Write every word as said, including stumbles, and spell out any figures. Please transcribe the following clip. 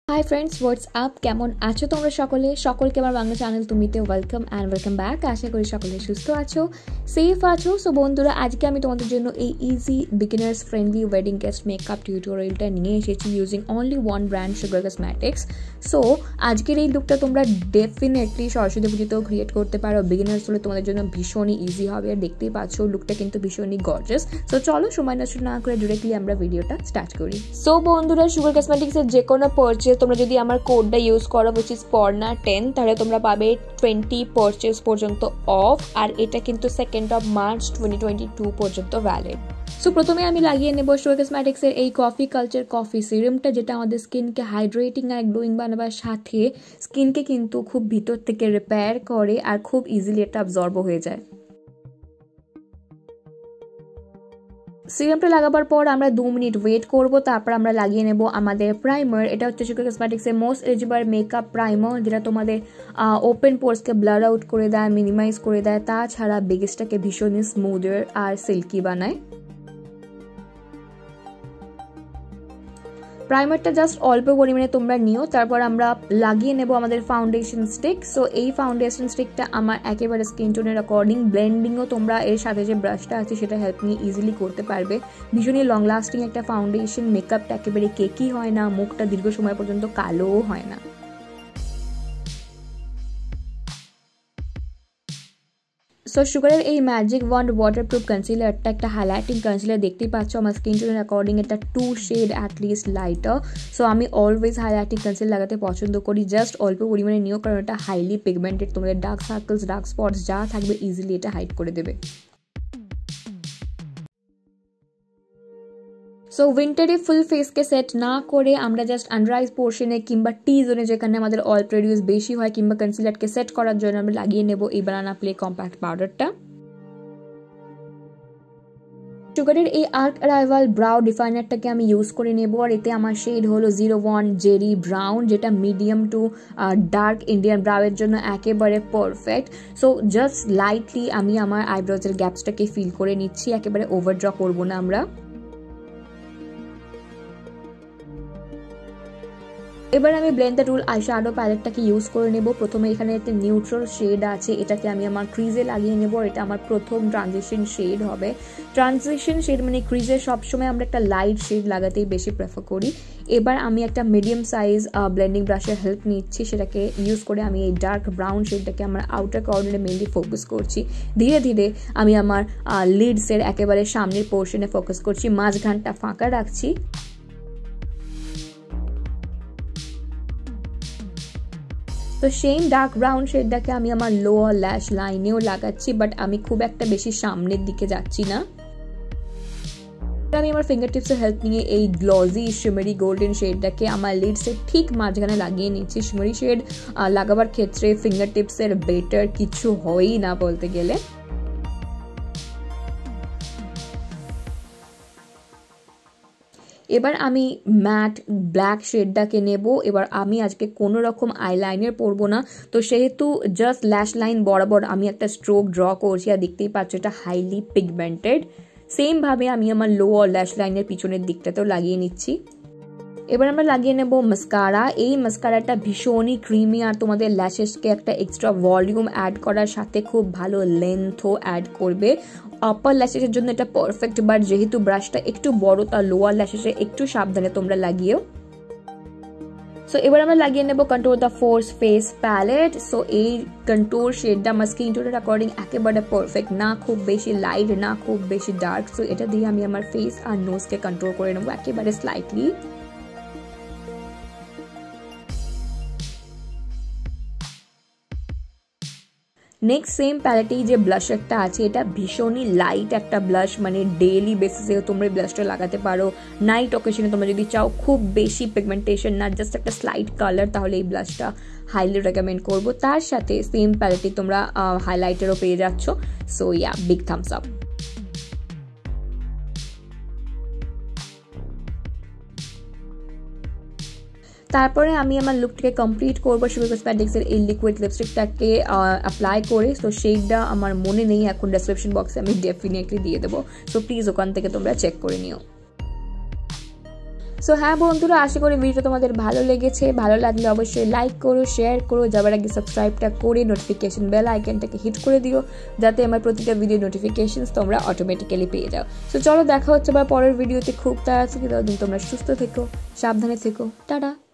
Hi friends, what's up? কেমন আছো তোমরা সকলে? সকলকে আমার বাংলা চ্যানেল তুমিতে ওয়েলকাম অ্যান্ড ওয়েলকাম ব্যাক। আশা করি সকলে সুস্থ আছো, সেফ আছো। সো বন্ধুরা, আজকে আমি তোমাদের জন্য এই easy beginners friendly wedding guest makeup টিউটোরিয়ালটা নিয়ে এসেছি using only one brand sugar cosmetics. So আজকের এই লুকটা তোমরা ডেফিনেটলি সরস্বতী পুজোতেও ক্রিয়েট করতে পারো। বিগিনার্স হলে তোমাদের জন্য ভীষণই ইজি হবে, আর দেখতেই পাচ্ছ লুকটা কিন্তু ভীষণই গর্জাস। সো চলো সময় নষ্ট না করে ডিরেক্টলি আমরা ভিডিওটা স্টার্ট করি। সো বন্ধুরা, সুগার কসমেটিক্সের যে কোনো পারচেজ তোমরা যদি আমার কোডটা ইউজ করো উইচ ইজ পর্না টেন, তাহলে তোমরা পাবে টোয়েন্টি পারচেজ পর্যন্ত অফ, আর এটা কিন্তু second of March twenty twenty two পর্যন্ত ভ্যালিড। সো প্রথমে আমি লাগিয়ে নেব সুগার কসমেটিক্সের এই কফি কালচার কফি সিরামটা, যেটা আমাদের স্কিনকে হাইড্রেটিং আর গ্লোয়িং বানাবার সাথে স্কিনকে কিন্তু খুব ভিতর থেকে রিপেয়ার করে আর খুব ইজিলি এটা অ্যাবজর্ব হয়ে যায়। সিরামটা লাগাবার পর আমরা দু মিনিট ওয়েট করব, তারপর আমরা লাগিয়ে নেব আমাদের প্রাইমার। এটা হচ্ছে সুগার কসমেটিক্সের মোস্ট এলিজিবল মেকআপ প্রাইমার, যেটা তোমাদের ওপেন পোর্সকে ব্লার আউট করে দেয়, মিনিমাইজ করে দেয়, তাছাড়া বেসটাকে ভীষণই স্মুদার আর সিল্কি বানায়। প্রাইমারটা জাস্ট অল্প পরিমাণে তোমরা নিও, তারপর আমরা লাগিয়ে নেব আমাদের ফাউন্ডেশন স্টিক। সো এই ফাউন্ডেশন স্টিকটা আমার একেবারে স্কিন টোনের অ্যাকর্ডিং, ব্লেন্ডিংও তোমরা এর সাথে যে ব্রাশটা আছে সেটা হেল্প নিয়ে ইজিলি করতে পারবে। ভীষণই লং লাস্টিং একটা ফাউন্ডেশন, মেকআপটা একেবারে কেকি হয় না, মুখটা দীর্ঘ সময় পর্যন্ত কালোও হয় না। সো সুগারের এই ম্যাজিক ওয়ান্ড ওয়াটারপ্রুফ কনসিলারটা একটা হাইলাইটিং কনসিলার, দেখতেই পাচ্ছ আমার স্কিন টোনের অ্যাকর্ডিং এটা to shade at least lighter. So আমি অলওয়েজ হাইলাইটিং কনসিলার লাগাতে পছন্দ করি, জাস্ট অল্প পরিমাণে নিও, কারণ এটা হাইলি পিগমেন্টেড, তোমাদের ডার্ক সার্কেলস ডার্ক স্পটস যা থাকবে ইজিলি এটা হাইড করে দেবে। সো উইন্টারে ফুল ফেসকে সেট না করে আমরা জাস্ট আন্ডার আইজ পোর্শনে কিংবা টি জোনে, যেখানে আমাদের অয়েল প্রডিউস বেশি হয়, কিংবা কনসিলারকে সেট করার জন্য আমরা লাগিয়ে নেব এই বানানা প্লে কম্প্যাক্ট পাউডারটা। সুগারের এই আর্ক অ্যারাইভাল ব্রাউ ডিফাইনারটাকে আমি ইউজ করে নেব, আর এতে আমার শেড হলো জিরো ওয়ান জেরি ব্রাউন, যেটা মিডিয়াম টু ডার্ক ইন্ডিয়ান ব্রাউয়ের জন্য একেবারে পারফেক্ট। সো জাস্ট লাইটলি আমি আমার আইব্রোজের গ্যাপসটাকে ফিল করে নিচ্ছি, একেবারে ওভার ড্র করবো না আমরা। এবার আমি blend the rule eye shadow প্যালেটটাকে ইউজ করে নেব। প্রথমে এখানে একটা নিউট্রাল শেড আছে, এটাকে আমি আমার ক্রিজে লাগিয়ে নেব। এটা আমার প্রথম ট্রানজিশন শেড হবে। ট্রানজিশন শেড মানে ক্রিজে সবসময় আমরা একটা লাইট শেড লাগাতেই বেশি প্রেফার করি। এবার আমি একটা মিডিয়াম সাইজ ব্লেন্ডিং ব্রাশের হেল্প নিচ্ছি, সেটাকে ইউজ করে আমি এই ডার্ক ব্রাউন শেডটাকে আমার আউটার কর্নারে মেনলি ফোকাস করছি। ধীরে ধীরে আমি আমার লিডসের একেবারে সামনের পোর্শনে ফোকাস করছি, মাঝখানটা ফাঁকা রাখছি। তো সেম ডার্ক ব্রাউন শেডটাকে আমি আমার লোয়ার ল্যাশ লাইনেও লাগাচ্ছি, বাট আমি খুব একটা বেশি সামনের দিকে যাচ্ছি না। আমি আমার ফিঙ্গার টিপসের হেল্প নিয়ে এই গ্লজি শিমারি গোল্ডেন শেডটাকে আমার লিডসের ঠিক মাঝখানে লাগিয়ে নিচ্ছি। শিমারি শেড লাগাবার ক্ষেত্রে ফিঙ্গার টিপসের বেটার কিছু হয়ই না বলতে গেলে। এবার আমি ম্যাট ব্ল্যাক শেডটাকে নেব। এবার আমি আজকে কোনো রকম আইলাইনার পরবো না, তো সেহেতু জাস্ট ল্যাশ লাইন বরাবর আমি একটা স্ট্রোক ড্র করছি, আর দেখতেই পাচ্ছ এটা হাইলি পিগমেন্টেড। সেম ভাবে আমি আমার লোয়ার ল্যাশ লাইনের পিছনের দিকটাতেও লাগিয়ে নিচ্ছি। এবার আমরা লাগিয়ে নেব মাস্কারা। এই মাস্কারাটা ভীষণই ক্রিমি, আর তোমাদের ল্যাশেসকে একটা এক্সট্রা ভলিউম অ্যাড করার সাথে খুব ভালো লেন্থও অ্যাড করবে। আপার ল্যাশেসের জন্য এটা পারফেক্ট, বাট যেহেতু ব্রাশটা একটু বড়, তার লোয়ার ল্যাশেসে একটু সাবধানে তোমরা লাগিও। সো এবার আমরা লাগিয়ে নেব control the force face palette. So এই কন্ট্রোল শেডটা আমার স্কিন টোনের অ্যাকর্ডিং একেবারে পারফেক্ট, না খুব বেশি লাইট না খুব বেশি ডার্ক। সো এটা দিয়ে আমি আমার ফেস আর নোজকে কন্ট্রোল করে নেবো একেবারে স্লাইটলি। নেক্সট সেম প্যালেটেই যে ব্লাশারটা আছে, এটা ভীষণই লাইট একটা ব্লাশ, মানে ডেইলি বেসিসেও তোমরা ব্লাশটা লাগাতে পারো। নাইট অকেশনে তোমরা যদি চাও খুব বেশি পিগমেন্টেশন না, জাস্ট একটা স্লাইট কালার, তাহলে এই ব্লাশটা হাইলি রেকমেন্ড করবো। তার সাথে সেম প্যালেটে তোমরা হাইলাইটারও পেয়ে যাচ্ছ। So yeah, big thumbs up. তারপরে আমি আমার লুকটাকে কমপ্লিট করবো সুগার কসমেটিক্সের এই লিকুইড লিপস্টিকটাকে অ্যাপ্লাই করে। সো সেইটা আমার মনে নেই, এখন ডেসক্রিপশন বক্সে আমি ডেফিনেটলি দিয়ে দেবো, সো প্লিজ ওখান থেকে তোমরা চেক করে নিও। সো হ্যাঁ বন্ধুরা, আশা করি ভিডিওটা তোমাদের ভালো লেগেছে। ভালো লাগলে অবশ্যই লাইক করো, শেয়ার করো, যাবার আগে সাবস্ক্রাইবটা করে নোটিফিকেশন বেল আইকনটাকে হিট করে দিও, যাতে আমার প্রতিটা ভিডিও নোটিফিকেশনস তোমরা অটোমেটিক্যালি পেয়ে যাও। সো চলো দেখা হচ্ছে আবার পরের ভিডিওতে। খুব তাড়াতাড়ি, ততদিন তোমরা সুস্থ থেকো, সাবধানে থেকো, টাটা।